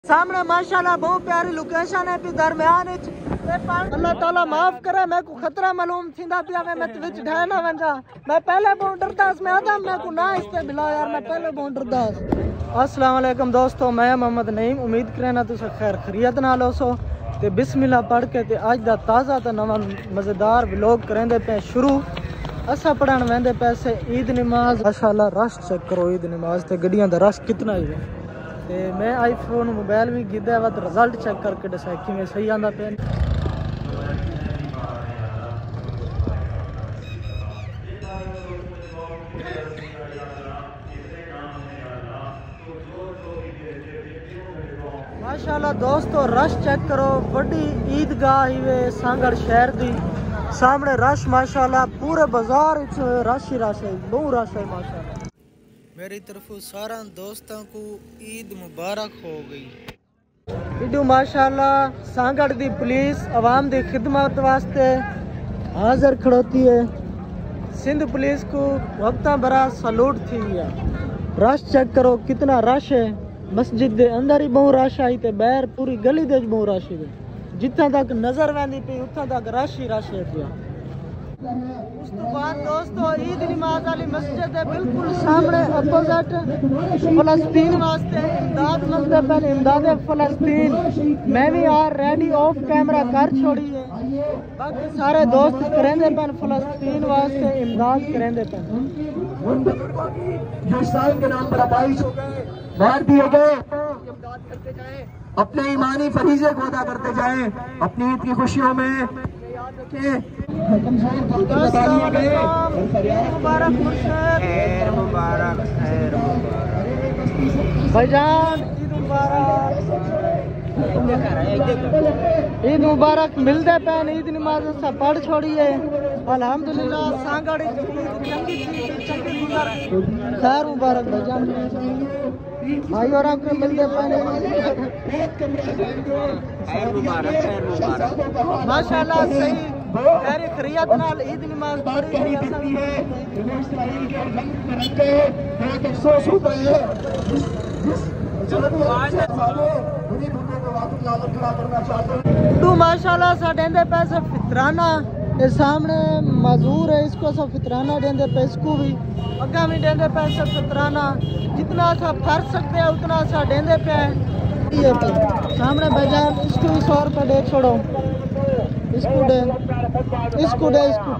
सामने माशाल्लाह बहुत प्यारी लोकेशन है पे दरमियान अल्लाह ताला माफ करे मैं को खतरा मालूम थींदा पिया मैं विच ढह ना वंजा मैं पहले बहुत डरता मैं आता मैं को ना इस पे मिला यार मैं पहले बहुत डरता। अस्सलाम वालेकुम दोस्तों मैं मोहम्मद नईम उम्मीद करना तुस खैर खैरियत नाल होसो ते बिस्मिल्लाह पढ़ के ते अज दा ताज़ा ते नवा मज़ेदार व्लॉग करेंदे पे शुरू। असा पढ़न वेंदे पैसे ईद नमाज माशाल्लाह रश चेक करो ईद नमाज ते गड्डियां दा रश कितना ही है ते मैं आईफोन मोबाइल भी गिद्दा है रिजल्ट चेक करके दसा किवें सही आंदा पे। माशाल्लाह दोस्तों रश चेक करो बड़ी ईदगाह ही सांगड़ शहर दी सामने रश माशाल्लाह पूरे बाजार रश ही रश है बहुत रश है माशाल्लाह। मेरी तरफ सारा दोस्तों को ईद मुबारक हो गई। इडू माशाल्लाह सांगड़ दी पुलिस आवाम दी खिदमत वास्ते हाजिर खड़ोती है। सिंध पुलिस को वक्ता बड़ा सलूट थी गया। रश चेक करो कितना रश है मस्जिद दे अंदर ही बहुत रश आई ते बाहर पूरी गली दे बहुत रश है जितना तक नजर वेंदी पई उतना तक रश ही रश है पिया। उस तो बाद दोस्तों ईद नमाज वाली मस्जिद है बिल्कुल सामने अपोजिट फलस्तीन वास्ते इमदाद मंगते पहले इमदाद फलस्तीन मैं भी यार रेडी ऑफ कैमरा कर छोड़ी है बाकी सारे दोस्त करेंदे पन फलस्तीन वास्ते इमदाद करेंदे पन जो इस्लाम के नाम पर अपाइश हो गए मार दिए गए इमदाद करते जाए अपने ईमानी फरीजे को अदा करते जाए अपनी ईद की खुशियों में याद रखें भाईजान ईद मुबारक ईद मुबारक मिलते पैन ईद नमाज सा पढ़ छोड़िए अल्हम्दुलिल्लाह सांगड़ी खैर मुबारक भाईजान भाई और आपको मिलते पैन माशाल्लाह सही खैर खैरियत नाल ईद नमाज पढ़ी अफसोस होता है माशाल्लाह सा देंदे पैसे फितराना ये सामने मजूर है इसको सब फितराना देंदे पे इसको भी अग्गा भी देंदे पैसे फितराना जितना सा फर सकते हैं उतना सा देंदे पे सामने बाजार इसको भी 100 रुपये दे छोड़ो इसको दे इसको दे इसको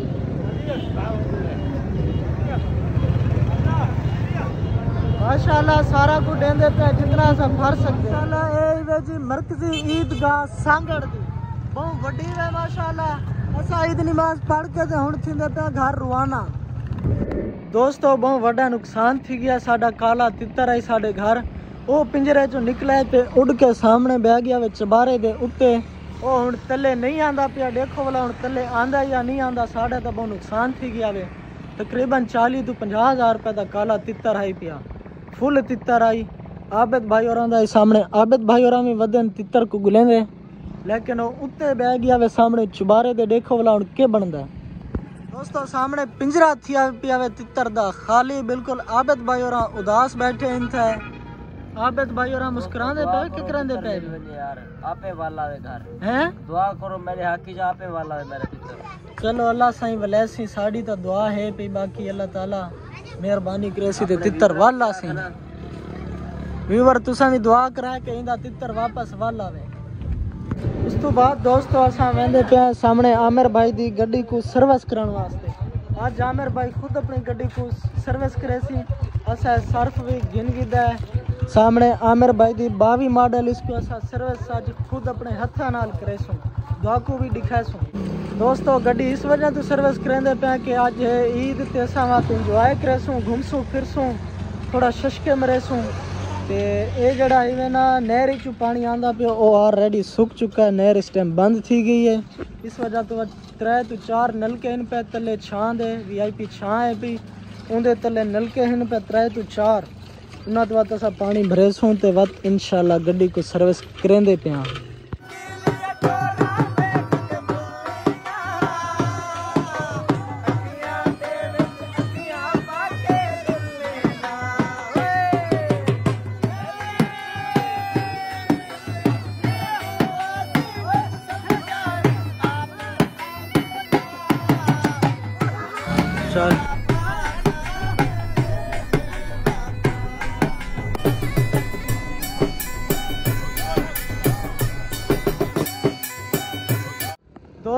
माशाल्लाह सारा को देंदे पे जितना सा भर सकते माशाल्लाह जी मरकजी ईदगाह सांगड़ दी बहुत वड्डी है माशाल्लाह असा ईद नमाज पढ़ के ते हुण थिंदे पे घर रवाना। दोस्तों बहुत वड्डा नुकसान थी गया साडा काला तितर है साडे घर वो पिंजरे चो निकले ते उड़ के सामने बह गया वे चबारे दे उत्ते वो हुण तले नहीं आंदा पिया देखो वाला हुण तले आंदा या नहीं आंदा साडा तो बहुत नुकसान थी गया वे तकरीबन 40 तो 50 हज़ार रुपए का काला तितर आई पिया फुल तितर आई। आबिद भाई और सामने आबिद भाई और भी वदन तितर को गुलेंदे लेकिन वो उत्ते बह गया वे सामने चुबारे दे देखो वाला हुण के बनदा। दोस्तों सामने पिंजरा थिया पिया वे तितर दा खाली बिल्कुल आबिद भाई और उदास बैठे इन थे आबिद भाई और मुस्कुरांदे पे के करंदे पे यार आपे वाला दे घर हैं दुआ करो मेरे हाकी जा आपे वाला दे मेरे तितर चलो अल्लाह साईं वलैसी साडी तो दुआ है पे बाकी अल्लाह ताला मेहरबानी करे सी ते तितर वाला सी व्यूअर तुसा भी दुआ करा के इंदा तितर वापस वाला वे। उस तो बाद दोस्तों असा वेंदे पे सामने आमिर भाई दी गड्डी को सर्विस कराने वास्ते आज आमिर भाई खुद अपनी गड्डी को सर्विस करे सी असा सर्फ भी गिन गिदा है सामने आमिर भाई दी 22 मॉडल इसको असा सर्विस आज खुद अपने हथा नाल करे सो दुआ को भी दिखाए सो। दोस्तों गड्डी इस वजह तो सर्विस करेंदे पे कि आज ईद ते असा वहाँ इंजॉय करे सो घूमसू फिरसू थोड़ा शशके मरे सू ते ये जड़ा इवे ना नहर चू पानी आंदा पे वो ऑलरेडी सुख चुका है नहर इस टाइम बंद थी गई है इस वजह तो 3 तो 4 नलके इन पे तले छां दे VIP छां है पी उनके तले नलके इन पे 3 तो 4 उन्हें तो बात असा पानी भरे सूँ ते वत इंशाल्लाह गड्डी को सर्विस करेंदे पे हाँ।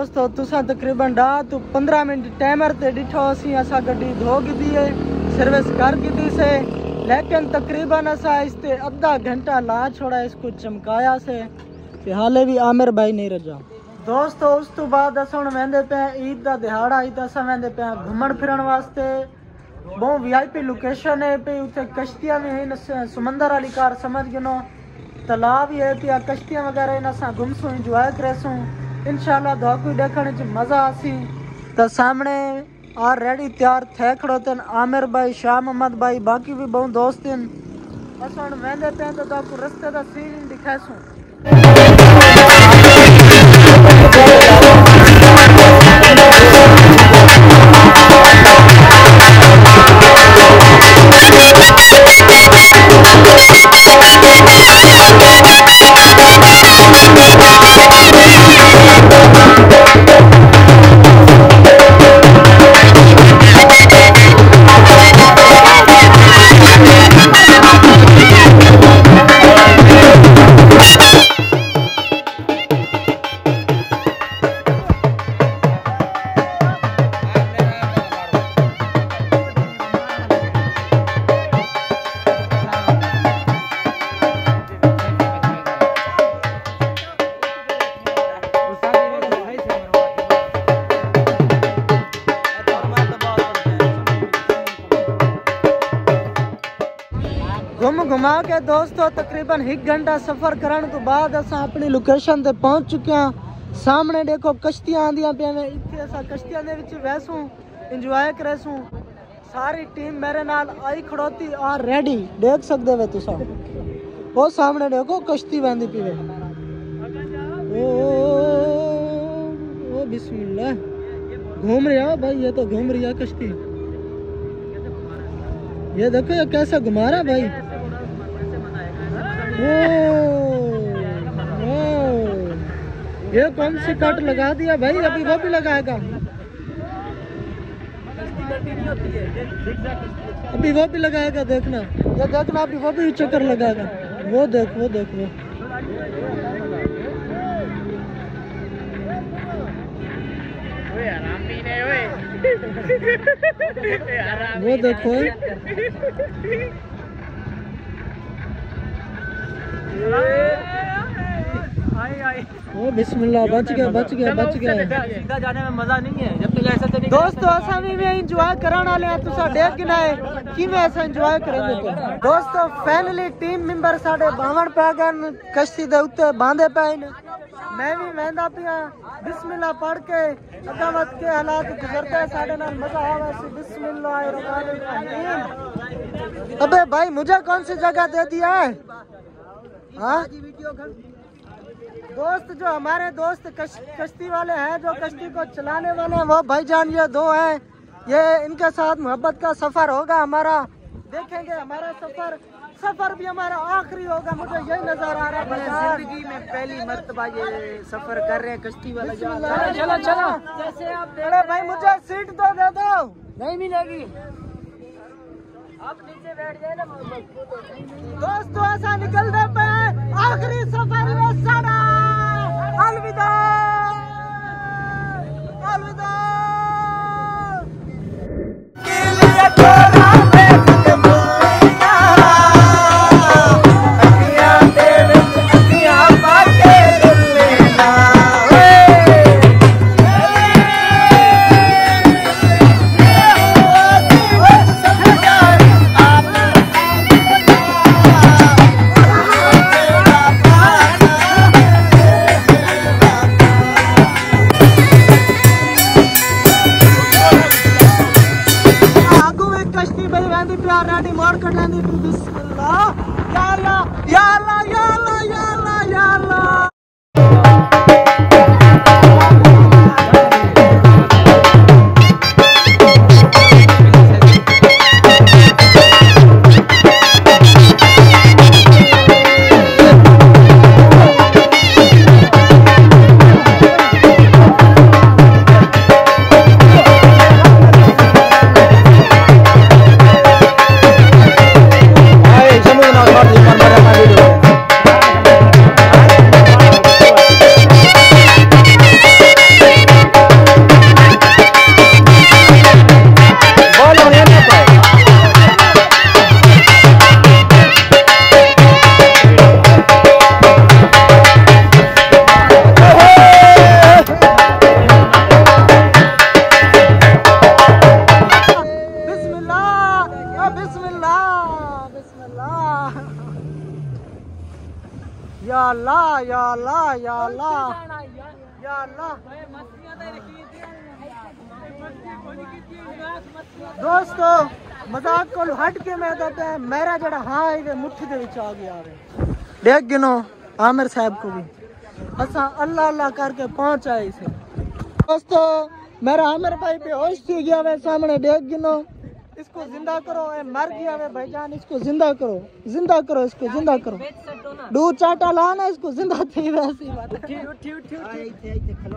दोस्तों तुसा तकरीबन 15 मिनट टाइमर ते डिठो सी असा गड्डी धो दी है सर्विस कर दी से, लेकिन तकरीबन असा इसते आधा घंटा ला छोड़ा इसको चमकाया से हाले भी आमिर भाई नहीं रजा। दोस्तों उस तो बाद अस हुण वेंदे पे ईद दा दिहाड़ा आई तो असा वेंदे पे घूमण फिरण वास्ते। बहुत VIP लोकेशन है पे, उथे कश्तियां भी हैं, समंदर वाली कार समझ गिनो, तालाब भी है पिया, कश्तियां वगैरह इन असा घुमसूं इंजॉय करेसूं इंशाल्लाह। धोकू देखने च मजा आसी। तो सामने और रेडी तैयार थे खड़ोते आमिर भाई, शाह मोहम्मद भाई, बाकी भी बहुत दोस्त हैं। बस हुण वेंदे पे तो धोकू रस्ते दा सीन दिखासूं। घुमा के दोस्तों तकरीबन 1 घंटा सफर करने तो बाद असा अपनी लोकेशन ते पहुंच चुके हैं। सामने देखो कश्तियां आंदियां पे, इत्थे असा कश्तियां दे विच वैसू इंजॉय करेसू। सारी टीम मेरे नाल आई खड़ोती और रेडी देख सकदे वे तुसा। वो सामने देखो कश्ती बंदी पीवे। ओ बिस्मिल्लाह, घूम रही है भाई, ये तो घूम रही है कश्ती। ये देखो ये कैसा घुमा रहा भाई। ये कौन सी कट लगा दिया भाई, अभी वो भी लगाएगा, अभी वो भी लगाएगा, देखना ये देखना, अभी वो भी चक्कर लगाएगा। वो देख वो देख वो देखो। ओ बिस्मिल्लाह, बच गया बच गया बच गया। सीधा जाने में मजा नहीं है जब तक ऐसा नहीं। दोस्तों असा भी इंजॉय कराने वाले हैं, तुसा देख के ना कि मैं ऐसा इंजॉय करेंगे। दोस्तों फाइनली टीम मेंबर साडे 52 पै गए कश्ती दे उत्ते बांधे पे। मैं भी वहदा पिया बिस्मिल्लाह पढ़ के अदावत के हालात गुजरते साडे नाल मजा आवे सी। बिस्मिल्लाहिर्रहमानिर्रहीम। अबे भाई मुझे कौन सी जगह दे दिया है? हाँ दोस्त, जो हमारे दोस्त कश्ती वाले हैं, जो कश्ती को चलाने वाले हैं, वो भाईजान ये 2 हैं। ये इनके साथ मोहब्बत का सफर होगा हमारा। देखेंगे हमारा सफर भी हमारा आखिरी होगा, मुझे यही नजर आ रहा है। जिंदगी में पहली मर्तबा ये सफर कर रहे हैं कश्ती वाला। चलो चलो जैसे आप। अरे भाई मुझे सीट तो दे दो। नहीं मिलेगी, आप नीचे बैठ जाए ना। दोस्तों ऐसा निकलने पे आखिरी सफर में सारा अलविदा अलविदा। या अल्लाह या अल्लाह या अल्लाह या अल्लाह। दोस्तों मजाक को हट के मैं कहता है मेरा जड़ा हाँ है मुट्ठी दे विच आ गया वे देख गिनो आमिर साहब को भी असा अल्लाह अल्लाह करके पहुंच आए इसे। दोस्तों मेरा आमिर भाई बेहोश थी गया वे सामने देख गिनो इसको जिंदा करो ये मर गया वे भाईजान इसको जिंदा करो इसको जिंदा करो दो चाटा लाना इसको जिंदा थी वैसी बात उठी उठी उठी उठी खलो।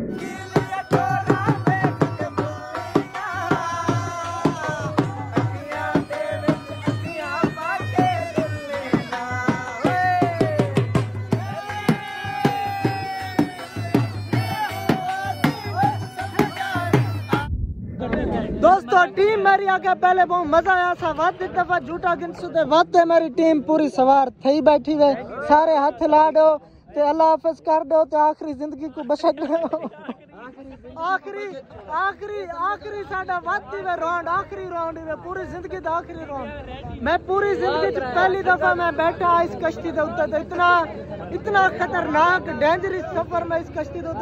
दोस्तों टीम मेरी आगे पहले बहुत मजा आया था वाद दफा झूठा गिन सुते वाद मेरी टीम पूरी सवार थई बैठी वे सारे हाथ ला दो ते अल्लाह हाफिज कर दो ते आखिरी जिंदगी को बचा दो आखिरी आखिरी आखिरी साडा वादी वे राउंड आखिरी राउंड वे पूरी जिंदगी दा आखिरी राउंड। मैं पूरी जिंदगी च पहली दफा मैं बैठा इस कश्ती दे उत्ते ते इतना खतरनाक डेंजरस सफर में इस कश्ती दे उत्ते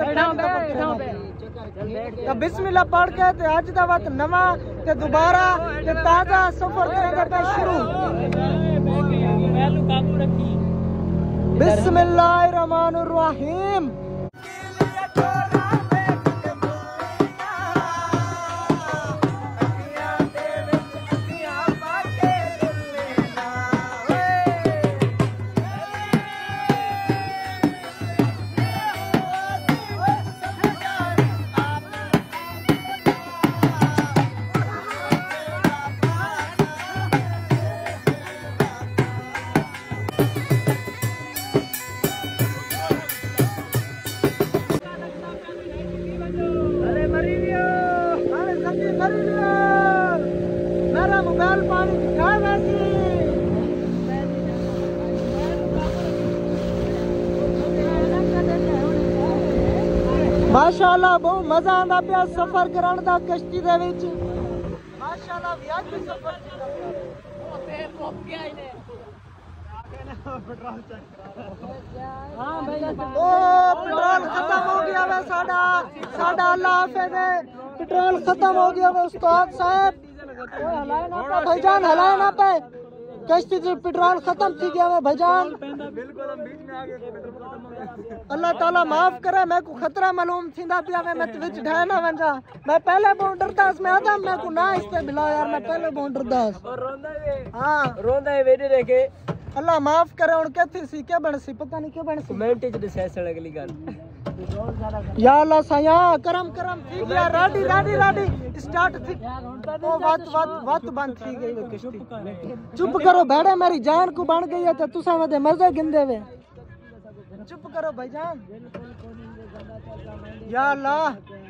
तो बिस्मिल्लाह पढ़ के ते अज दा वक्त नवा ते दोबारा ते ताजा सफर करेंगे पे शुरू। बिस्मिल्लाहिर्रहमानिर्रहीम। मेरा मोबाइल पानी दिखा वैसी माशाअल्लाह बहुत मजा आंदा पिया सफर करन दा कश्ती दे विच माशाअल्लाह व्यापी सफर पेट्रोल खत्म हो गया वे साडा अल्लाह हाफिज़ है पेट्रोल खत्म हो गया वे उस्ताद साहब भाईजान हलाए ना पे कश्ती से पेट्रोल खत्म थी गया वे भाईजान बिल्कुल हम बीच में आ गए पेट्रोल खत्म हो गया। अल्लाह ताला माफ करे मैं को खतरा मालूम थींदा पिया मैं विच ढह ना वंजा मैं पहले बहुत डरदास मैं आदा मैं को ना इसते बिला यार मैं पहले बहुत डरदास और रोंदा वे हां रोंदा है वेडे देखे अल्लाह माफ करे हुन कैथी सी क्या बन सी पता नहीं क्या बन सी कमेंट च दसैस अगली गल या अल्लाह साया करम ठीक है राडी स्टार्ट थी ओ बात बंद थी गई वे किश्ती चुप करो बैठे मेरी जान को बन गई है तो तुसा वदे मजे गिंदे वे चुप करो भाईजान या अल्लाह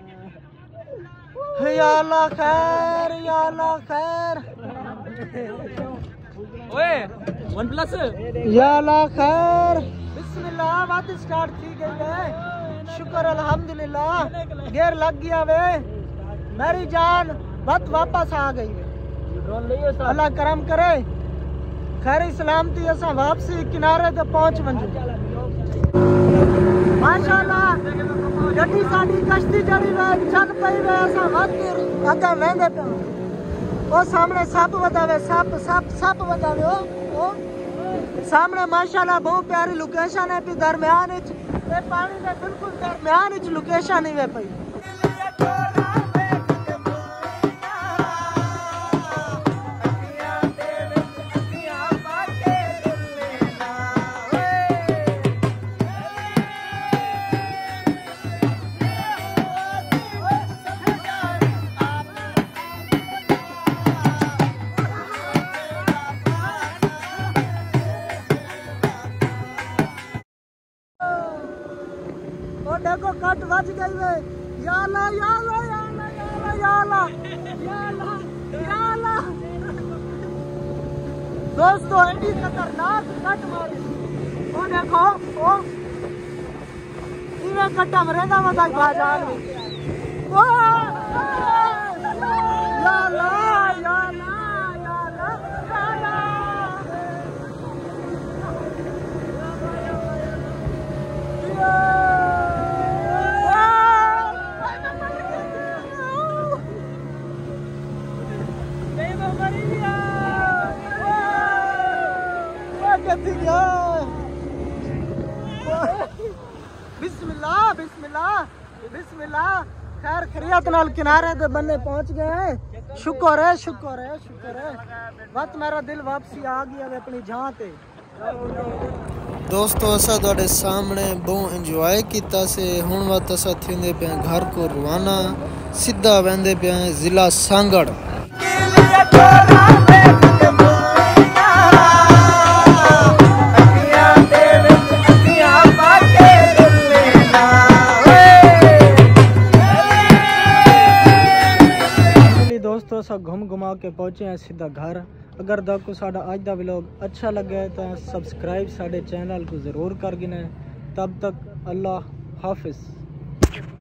खैर ओए OnePlus या अल्लाह खैर बिस्मिल्लाह बात स्टार्ट थी गई है शुक्र अल्हम्दुलिल्लाह गेर लग गया वे मेरी जान बात वापस आ गई अल्लाह करम करे खैर सलामती असा वापसी किनारे ते पहुंच वंजू माशाअल्लाह गड्डी साडी कश्ती जड़ी वे चल पई वे असा वादी अगे वेंदे पे ओ सामने सप वदावे सप वदावे ओ सामने माशाल्लाह बहुत प्यारी लोकेशन है पे दरमियान विच ए पानी दे बिल्कुल दरमियान विच लोकेशन ही वे पई देखो कट बच गई वे या अल्लाह या अल्लाह या अल्लाह या अल्लाह या अल्लाह या अल्लाह दोस्तों एडी खतरनाक कट मारी ओ देखो ओ इवे कट्टा मरेंदा वदा बाजार में ओ या अल्लाह या अल्लाह या अल्लाह बिस्मिल्लाह बिस्मिल्लाह। खैर खरियत नाल किनारे दे बन्ने पहुंच गए हैं। शुक्र है शुक्र है शुक्र है। बस मेरा दिल वापसी आ गया अपनी जहां ते। दोस्तों असा तुहाडे सामने बहुत इंजॉय किया से। हुण वत असा थिंदे पे घर को रवाना। सीधा वेंदे पे जिला सांगड़। दोस्तों सब घूम घुमा के पहुंचे हैं सीधा घर। अगर आपको साडा आज का व्लॉग अच्छा लगे तो सब्सक्राइब साडे चैनल को ज़रूर कर गिने। तब तक अल्लाह हाफिज़।